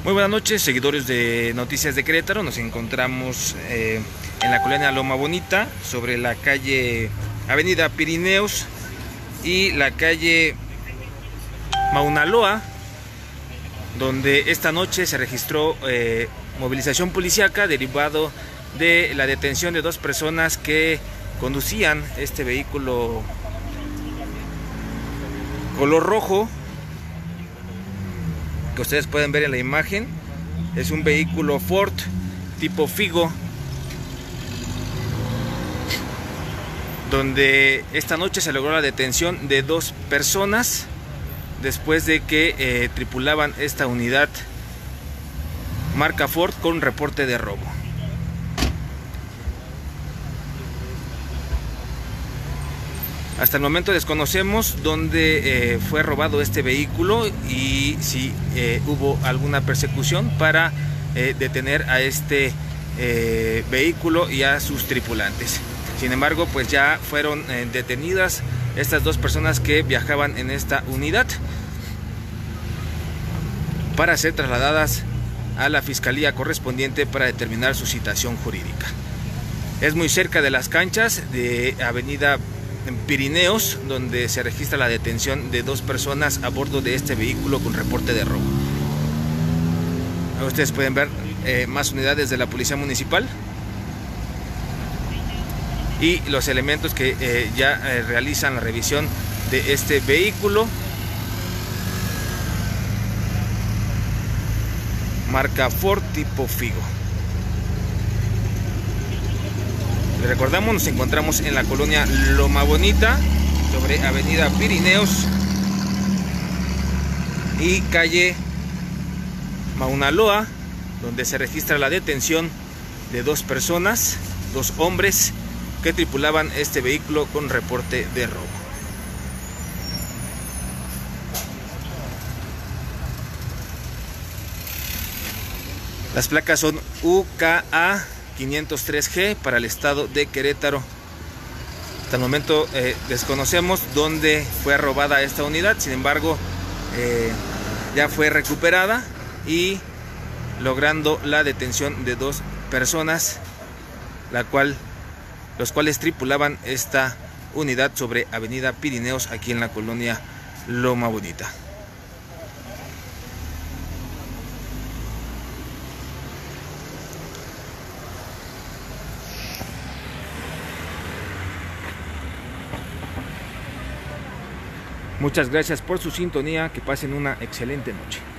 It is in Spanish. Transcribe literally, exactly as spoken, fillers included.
Muy buenas noches, seguidores de Noticias de Querétaro. Nos encontramos eh, en la colonia Loma Bonita, sobre la calle Avenida Pirineos y la calle Mauna Loa, donde esta noche se registró eh, movilización policíaca derivado de la detención de dos personas que conducían este vehículo color rojo que ustedes pueden ver en la imagen. Es un vehículo Ford tipo Figo, donde esta noche se logró la detención de dos personas después de que eh, tripulaban esta unidad marca Ford con reporte de robo. Hasta el momento desconocemos dónde eh, fue robado este vehículo y si eh, hubo alguna persecución para eh, detener a este eh, vehículo y a sus tripulantes. Sin embargo, pues ya fueron eh, detenidas estas dos personas que viajaban en esta unidad para ser trasladadas a la fiscalía correspondiente para determinar su citación jurídica. Es muy cerca de las canchas de Avenida Pirineos, donde se registra la detención de dos personas a bordo de este vehículo con reporte de robo. Ustedes pueden ver eh, más unidades de la policía municipal y los elementos que eh, ya eh, realizan la revisión de este vehículo marca Ford tipo Figo. Les recordamos, nos encontramos en la colonia Loma Bonita, sobre Avenida Pirineos y calle Mauna Loa, donde se registra la detención de dos personas, dos hombres que tripulaban este vehículo con reporte de robo. Las placas son U K A quinientos tres G para el estado de Querétaro. Hasta el momento eh, desconocemos dónde fue robada esta unidad, sin embargo eh, ya fue recuperada y logrando la detención de dos personas, la cual, los cuales tripulaban esta unidad sobre Avenida Pirineos, aquí en la colonia Loma Bonita. Muchas gracias por su sintonía, que pasen una excelente noche.